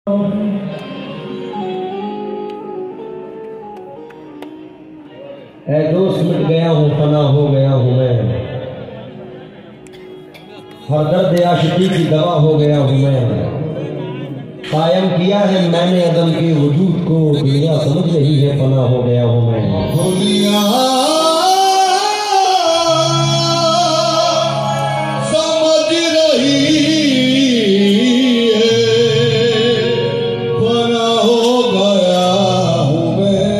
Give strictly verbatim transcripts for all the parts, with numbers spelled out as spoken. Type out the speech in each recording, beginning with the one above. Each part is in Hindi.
ऐ दोस्त मिट गया हूँ, फना हो गया हूँ मैं, हर दर्द आशिकी की दवा हो गया हूँ मैं। कायम किया है मैंने अदम के वजूद को, दुनिया समझ रही है फना हो गया हूँ मैं। दुनिया समझ रही है फना हो गया हूँ मैं।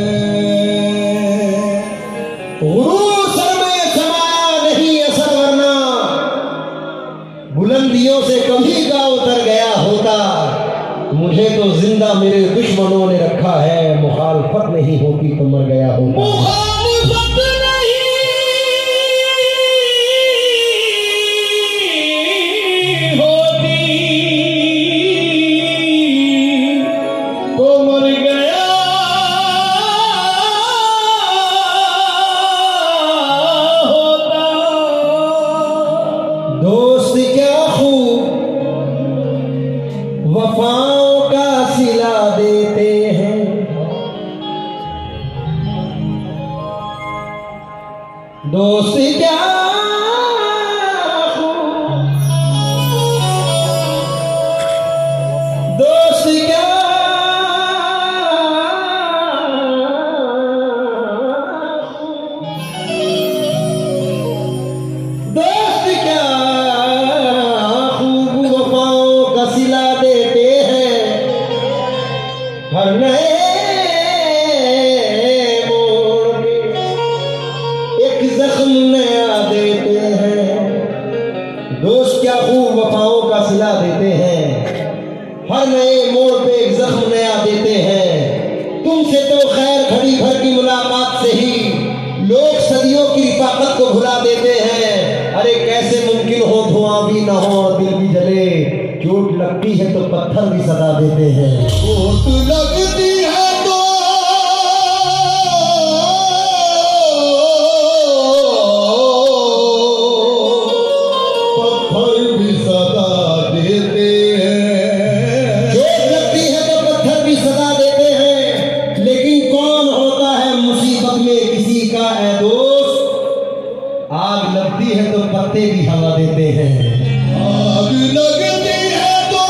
उरूस में समाया नहीं असर, वरना बुलंदियों से कभी का उतर गया होता। मुझे तो जिंदा मेरे दुश्मनों ने रखा है, मुखालफत नहीं होती तो मर गया होता। मुखालफत नहीं होती तो मर गया होता। दोस्त क्या खूब वफाओं का सिला देते हैं, दोस्त क्या खूब, दोस्त क्या दोस्त क्या खूब वफाओं का सिला देते हैं, हर नए मोड़ पे एक जख्म नया देते हैं। दोस्त क्या खूब वफाओं का सिला देते हैं, हर नए मोड़ पे एक जख्म नया देते हैं। तुमसे तो खैर घड़ी भर की मुलाकात से ही लोग सदियों की रिफाकत को भुला देते हैं। अरे कैसे मुमकिन हो धुआं भी ना हो और दिल भी जले, चोट लगती है तो पत्थर भी सदा देते हैं। चोट लगती है तो पत्थर भी सदा देते हैं। चोट लगती है तो पत्थर भी सदा देते हैं, लेकिन कौन होता है मुसीबत में किसी का ऐ दोस्त। आग लगती है तो पत्ते भी हवा देते हैं। आग लगती है तो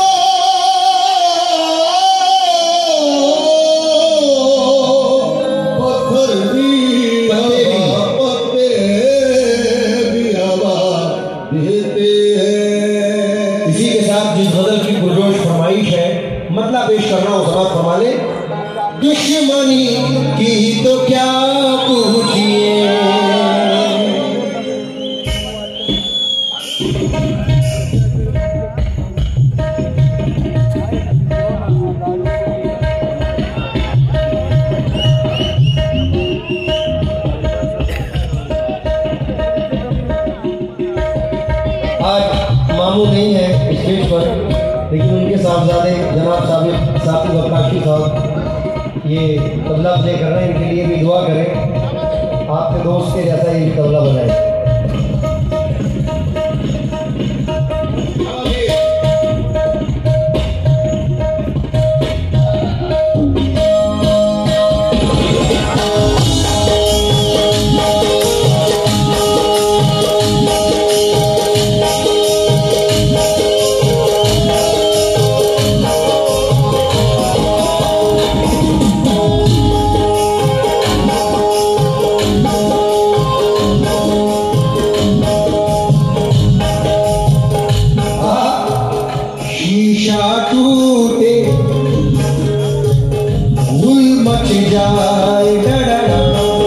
पत्थर भी हवा, पत्ते भी हवा देते हैं। इसी के साथ जिस गजल की पुरजोश फरमाइश है, मतलब पेश करना हो समाप्त फरमा ले। दुश्मनी की तो क्या पूछिए, आज मामू नहीं है स्टेज पर, लेकिन उनके साहबजादे जनाब साबिर साकिब अक्काशी साहब ये तबला प्ले कर रहे हैं। इनके लिए भी दुआ करें, आपके दोस्त के जैसा ही तबला बजाए। शीशा टूटे गुल मच जाए डरा,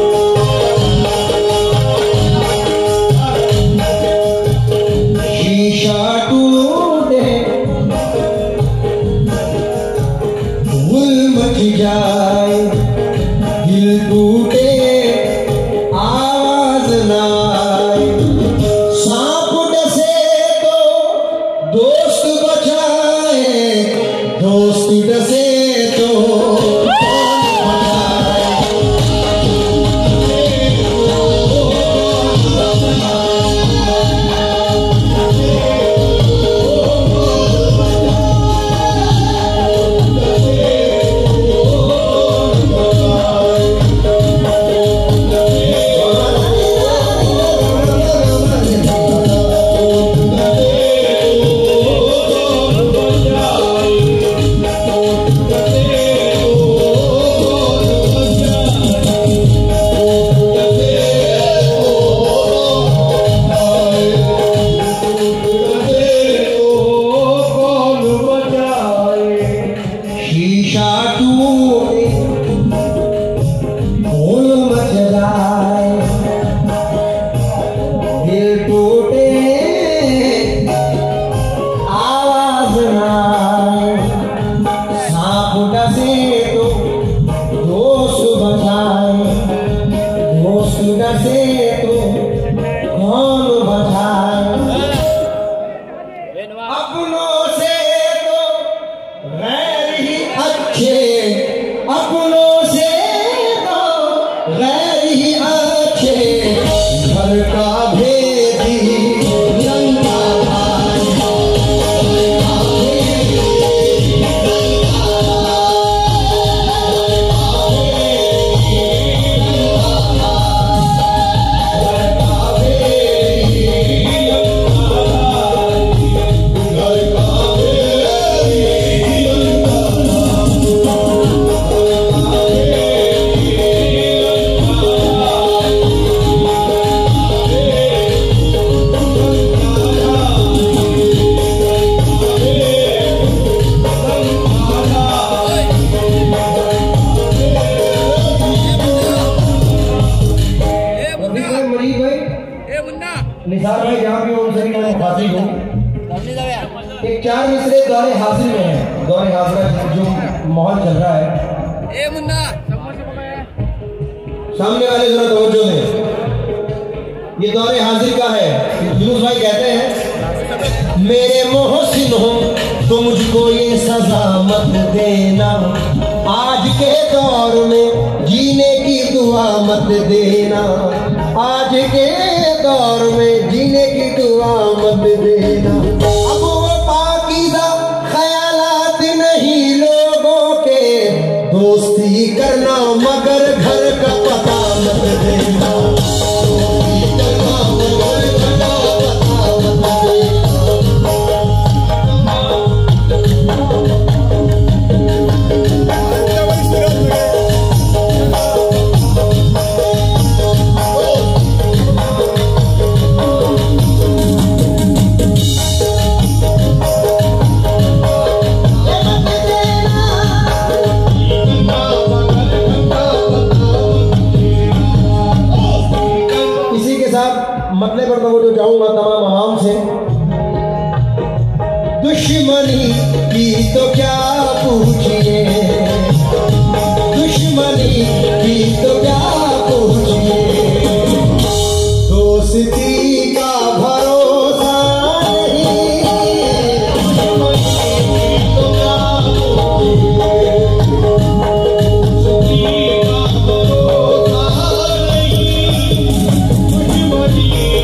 शीशा टूटे गुल मच जाए, दिल टूटे आवाज ना आए। सांप डसे तो दोस्त बचाए, दोस्त डसे तो बचाए। से तो दोस्त बचाए, दोस्त न से तो कौन बचाए। अपनों से तो गैर ही अच्छे, अपनों से तो गैर ही अच्छे, घर का भेदी लंका भाई। निसार भाई जहाँ भी उनसे भी मैं हाजिर हूँ। एक चार मिसरे दौरे हाजिर में है, दौरे हाजिर जो माहौल चल रहा है। ए मुन्ना सामने वाले जरा तवज्जो दें, ये दौरे हाजिर का है। यूनुस भाई कहते हैं मेरे मोहसिन हो तो मुझको ये सजा मत देना, आज के दौर में जीने की दुआ मत देना, आज के दौर में जीने की दुआ मत देना। अब वो पाकीज़ा ख्यालात नहीं लोगों के, दोस्ती करना मगर घर का पता मत देना, दोस्ती करना मगर घर का पता मत देना। मतले पर मैं जो जाऊंगा तमाम आवाम से, दुश्मनी की तो क्या पूछिए, दुश्मनी की तो क्या पूछिए, दोस्ती का भरोसा नहीं, दुश्मनी की तो क्या पूछिए, दोस्ती का भरोसा नहीं, दुश्मनी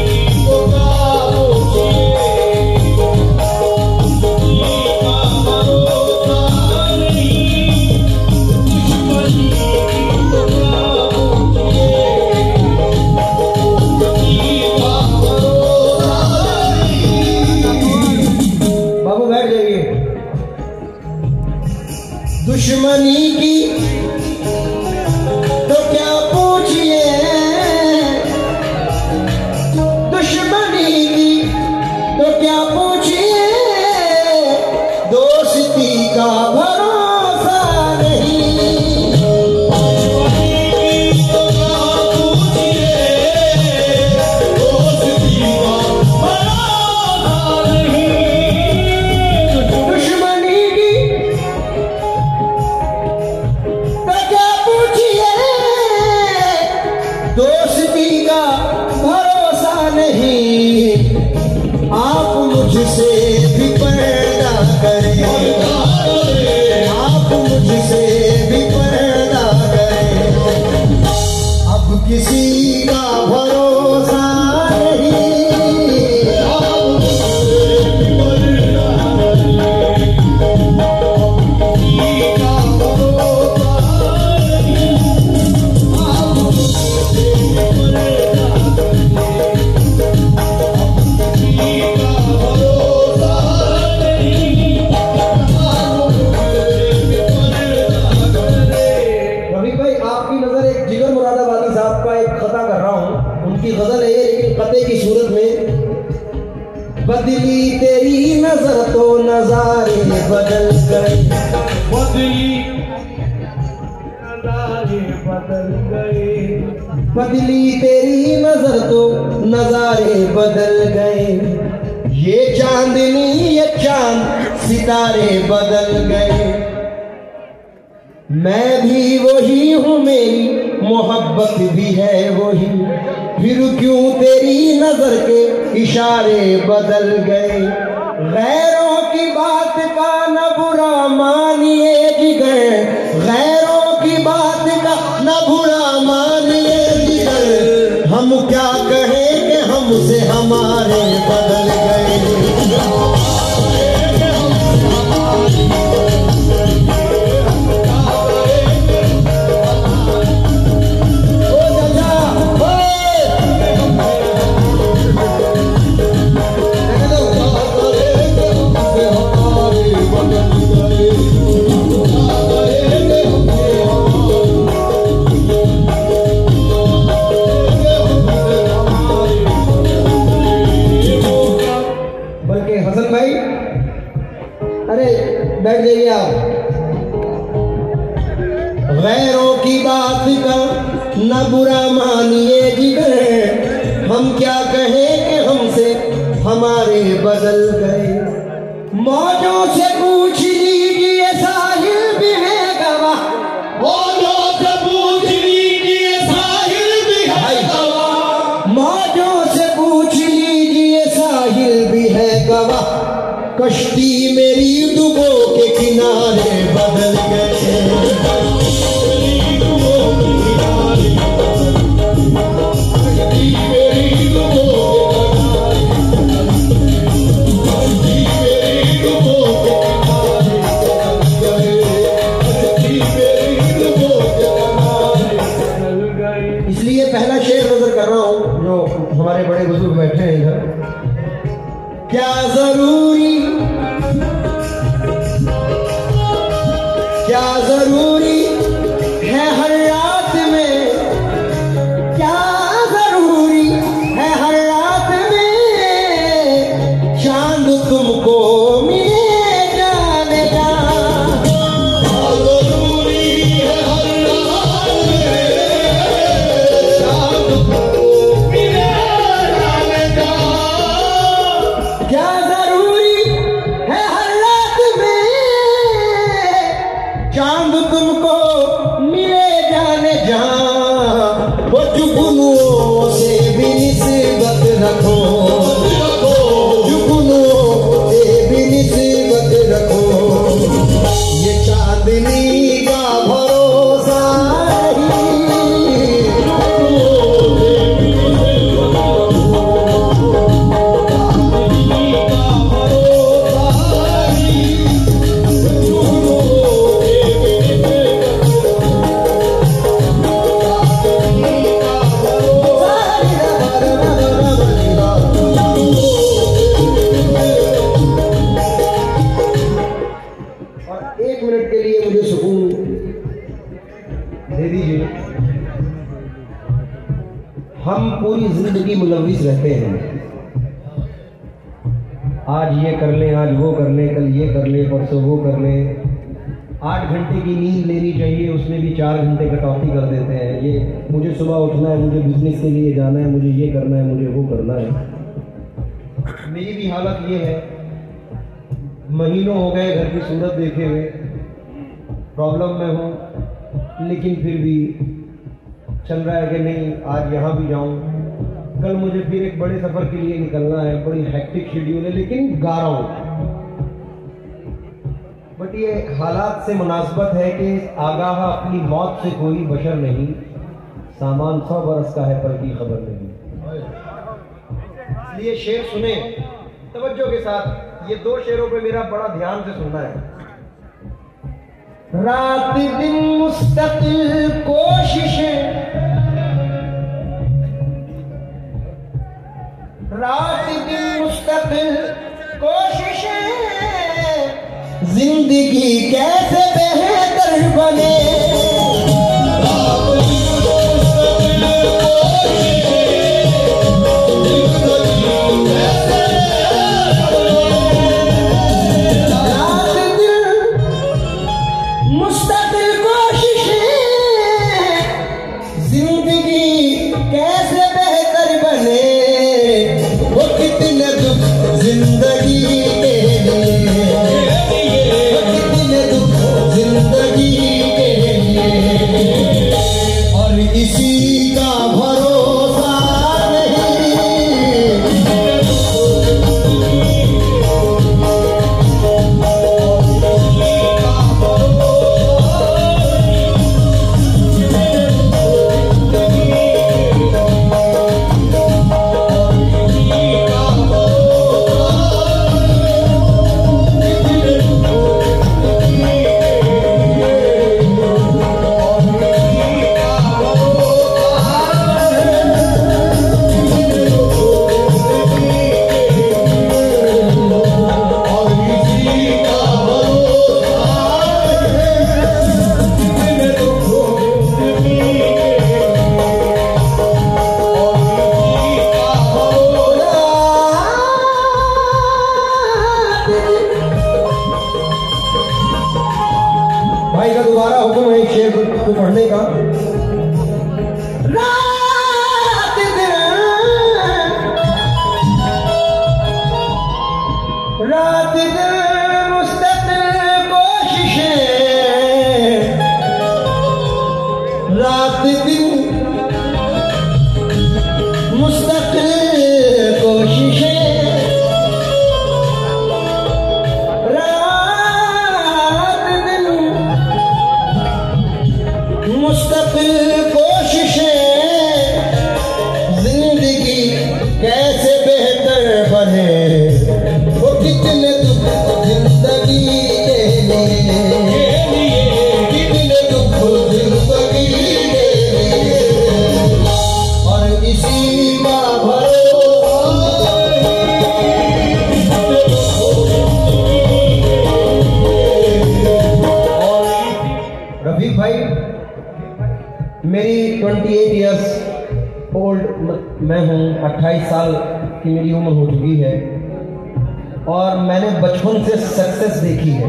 दुश्मनी की तो क्या पूछिए, दुश्मनी की तो क्या पूछिए, दोस्ती का भरोसा नहीं, दुश्मनी की तो क्या पूछिए, दोस्ती का भरोसा नहीं, दुश्मनी की दोस्ती का भरोसा नहीं। आप मुझसे भी पर्दा करें, आप मुझसे भी पर्दा करें, अब किसी का भरोसा नहीं, आप मुझसे भी पर्दा करें, अब किसी का भरोसा नहीं, आप मुझसे गजल है, लेकिन कते की सूरत में बदली तेरी नजर तो नजारे बदल गए, बदली नजारे बदल गए, बदली तेरी नजर तो नजारे बदल गए, ये चांदनी ये चांद सितारे बदल गए। मैं भी वही हूँ, मेरी मोहब्बत भी है वही, फिर क्यों तेरी नजर के इशारे बदल गए। गैरों की बात का न बुरा मानिए जिगर, गैरों की बात का न बुरा मानिए जिगर, हम क्या कहें कि हमसे हमारे बदल गए। बैठ जाइए आप। गैरों की बात का न बुरा मानिए जिगर, हम क्या कहें कि हमसे हमारे बदल गए। मौजों से पूछ लीजिए साहिल भी है गवाह, मौजों से पूछ लीजिए साहिल भी है गवाह, मौजों से पूछ लीजिए साहिल भी है गवाह। कश्ती मेरी डूबो के किनारे बदल गए। इसलिए पहला शेर नजर कर रहा हूं जो हमारे बड़े बुजुर्ग बैठे हैं इधर। क्या जरूरी क्या जरूरी है हर रात में, क्या जरूरी है हर रात में, चांद तुमको मिले जाने का। क्या जरूरी है हर रात में, चांद तुमको मिले जाने का। क्या जरूरी है हर रात में, चांद तुमको मिले जाने जहां, वो जुगनुओं से भी निस्बत रखो, जुगनुओं से भी निस्बत रखो। ये चांदनी का भरोसा हम पूरी जिंदगी मुलविस रहते हैं। आज ये कर लें, आज वो कर लें, कल ये कर लें, परसों वो कर लें। आठ घंटे की नींद लेनी चाहिए, उसमें भी चार घंटे कटौती कर देते हैं। ये मुझे सुबह उठना है, मुझे बिजनेस के लिए जाना है, मुझे ये करना है, मुझे वो करना है। मेरी भी हालत ये है, महीनों हो गए घर की सूरत देखे हुए, प्रॉब्लम में हूँ, लेकिन फिर भी चल रहा है कि नहीं आज यहाँ भी जाऊँ, कल मुझे फिर एक बड़े सफर के लिए निकलना है। बड़ी हेक्टिक शेड्यूल है, लेकिन गा रहा हूँ। बट ये हालात से मुनासबत है कि आगाह अपनी मौत से कोई बशर नहीं, सामान सौ बरस का है पर की खबर नहीं। इसलिए शेर सुने तवज्जो के साथ। ये दो शेरों पे मेरा बड़ा ध्यान से सुनना है। रात दिन मुस्तकिल कोशिशें, रात दिन मुस्तकिल कोशिशें, जिंदगी कैसे बेहतर बने। जिंदगी भाई का दोबारा हुक्म है शेर को पढ़ने का। रात दिन रात दिन मुस्तकिल कोशिशें, रात दिन मुस्तकिल कोशिशें, रात दिन मुस्तकिल कोशिशें, जिंदगी कैसे बेहतर बने, वो कितने दुख जिंदगी के लिए, कितने दुख जिंदगी के लिए, और इसी का भरोसा। रफीक भाई, मेरी अट्ठाईस इयर्स ओल्ड मैं हूँ, अट्ठाईस साल की मेरी उम्र हो चुकी है और मैंने बचपन से सक्सेस देखी है।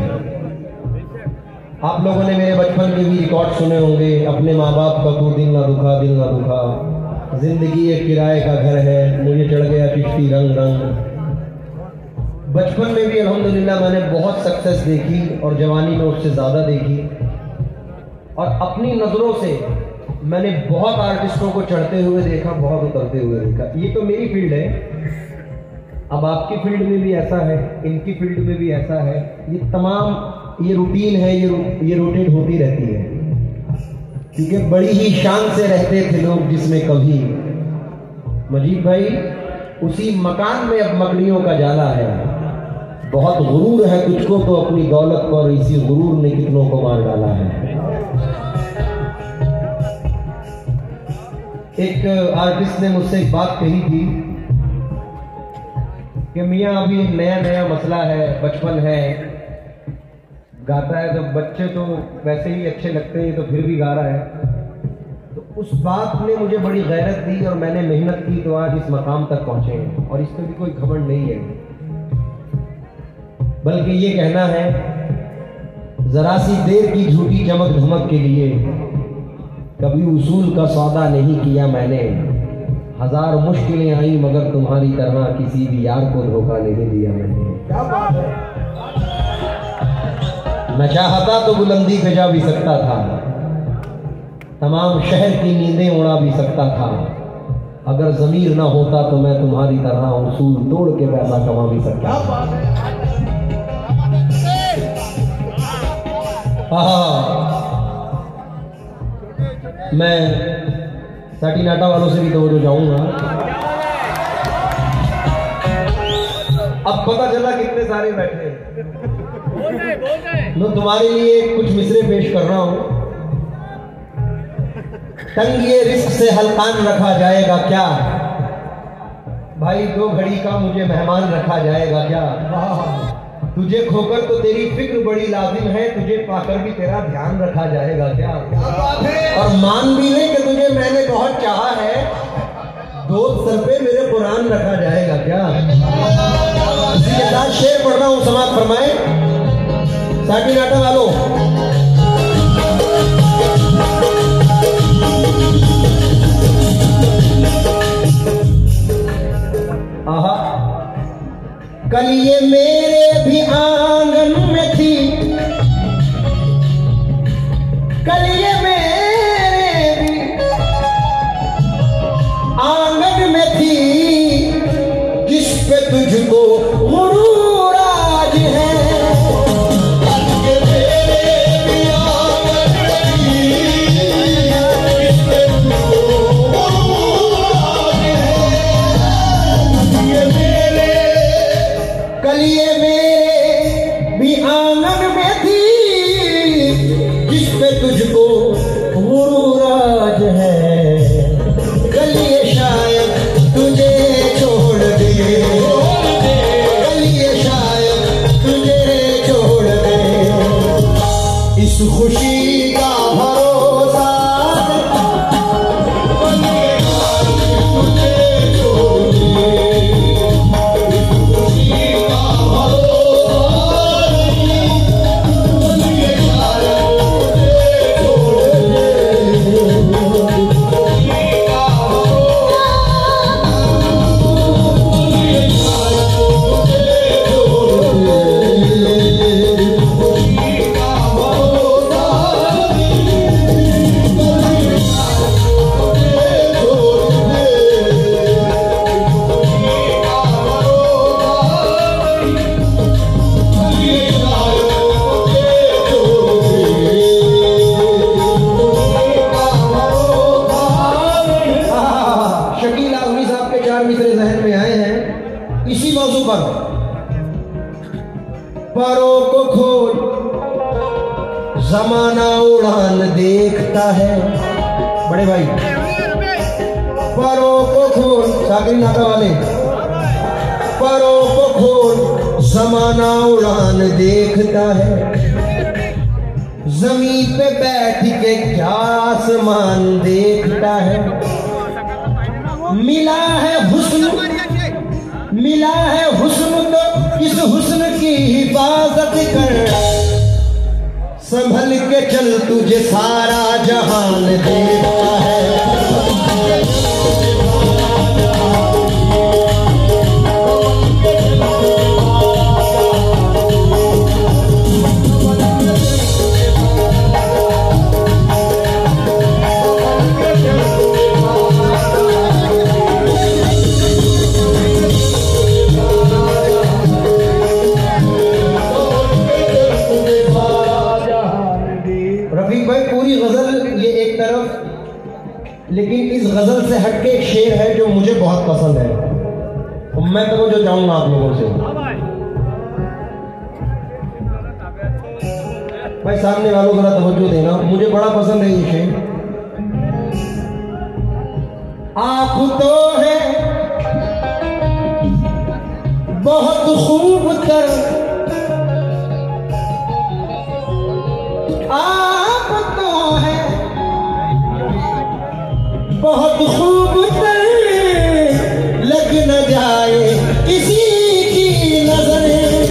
आप लोगों ने मेरे बचपन के भी रिकॉर्ड सुने होंगे, अपने माँ बाप का तू दिल ना दुखा दिल ना दुखा, जिंदगी एक किराए का घर है, मुझे चढ़ गया चिश्ती रंग रंग। बचपन में भी अल्हम्दुलिल्लाह मैंने बहुत सक्सेस देखी और जवानी में उससे ज़्यादा देखी, और अपनी नज़रों से मैंने बहुत आर्टिस्टों को चढ़ते हुए देखा, बहुत उतरते हुए देखा। ये तो मेरी फील्ड है, अब आपकी फील्ड में भी ऐसा है, इनकी फील्ड में भी ऐसा है। ये तमाम ये रूटीन है, ये ये रोटेट होती रहती है, क्योंकि बड़ी ही शान से रहते थे लोग जिसमें कभी। मजीद भाई, उसी मकान में अब मकड़ियों का जाला है। बहुत गुरूर है तुझको तो अपनी दौलत पर, इसी गुरूर ने कितनों को मार डाला है। एक आर्टिस्ट ने मुझसे एक बात कही थी कि मियाँ अभी नया नया मसला है, बचपन है, गाता है तो बच्चे तो वैसे ही अच्छे लगते हैं, तो फिर भी गा रहा है। तो उस बात ने मुझे बड़ी गैरत दी और मैंने मेहनत की तो आज इस मकाम तक पहुंचे हैं, और इसमें भी कोई घमंड नहीं है, बल्कि ये कहना है जरा सी देर की झूठी चमक धमक के लिए कभी उसूल का सौदा नहीं किया मैंने। हजार मुश्किलें आई मगर तुम्हारी तरह किसी भी यार को धोखा नहीं दिया मैंने। क्या बात है। मैं चाहता तो बुलंदी पे जा भी सकता था, तमाम शहर की नींदें उड़ा भी सकता था, अगर जमीर ना होता तो मैं तुम्हारी तरह उसूल तोड़ के पैसा कमा भी सकता था। हाँ, मैं साटीनाटा वालों से भी तो जाऊंगा। अब पता चला कितने सारे बैठे हैं, मैं तुम्हारे लिए कुछ मिसरे पेश कर रहा हूं। तंग ये रिस्क से हल्कान रखा जाएगा क्या, भाई दो घड़ी का मुझे मेहमान रखा जाएगा क्या। तुझे खोकर तो तेरी फिक्र बड़ी लाजिम है, तुझे पाकर भी तेरा ध्यान रखा जाएगा क्या। और मान भी ले कि तुझे मैंने बहुत चाहा है, दोस्त सर पे मेरे कुरान रखा जाएगा क्या। इसी के साथ शेर पढ़ रहा हूं, समाप्त फरमाए साटीनाटा वालों। आहा, कल ये मेरे भी आंगन में थी, कल ये मेरे भी आंगन में थी, जिस पे तुझको गुरूर आज है। कल ये मेरे भी आंगन में थी, जिस पे तुझको गुरूर आज है। ये मेरे कल ये मेरे भी आंगन में थी, जिस पे तुझको गुरूर आज है। कल ये शायद तुझे छोड़ दे, कल ये शायद तुझे छोड़ दे, इस खुशी का भरोसा तुझे छोड़ दे। जमाना उड़ान देखता है, बड़े भाई परों को खोल, सागरी नाका वाले, परों को खोल जमाना उड़ान देखता है, जमीन पे बैठ के क्या आसमान देखता है। मिला है हुस्न, मिला है हुस्न तो इस हुस्न की हिफाजत कर, संभल के चल तुझे सारा जहान देखता है। लेकिन इस गजल से हटके एक शेर है जो मुझे बहुत पसंद है, तो मैं तो जो चाहूंगा आप लोगों से, भाई सामने वालों जरा तवज्जो देना, मुझे बड़ा पसंद है ये शेर। आप तो है बहुत खूब तर, आप तो है बहुत खूब तर, लग न जाए किसी की नजर।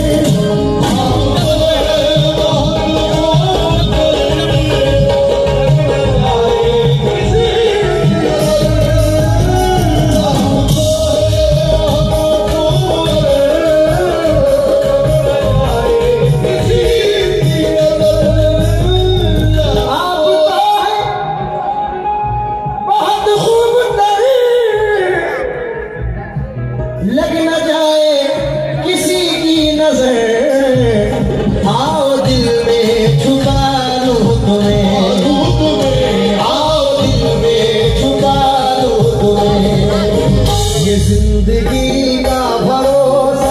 लग न जाए किसी की नजर, आओ दिल में छुपा लूं तुम्हें, आओ दिल में छुपा लूं तुम्हें, ये जिंदगी का भरोसा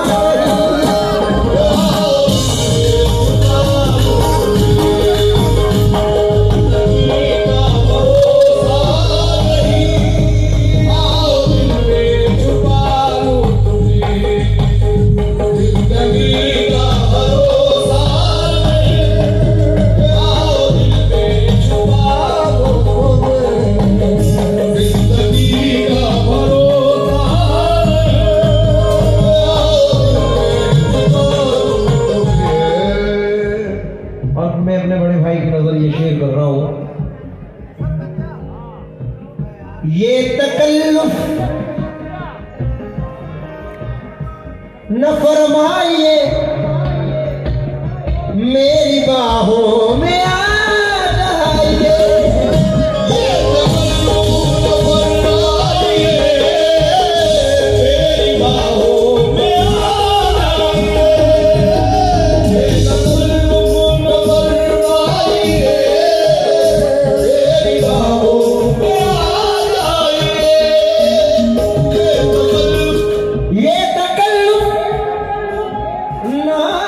ये तकल्लुफ न फरमाइए, मेरी बाहों में आ जाइए। ये तकल्लुफ न फरमाइए, मेरी बाहों में आ जाइए। ये तकल्लुफ न फरमाइए, मेरी बाहों में ये तकल्लुफ ना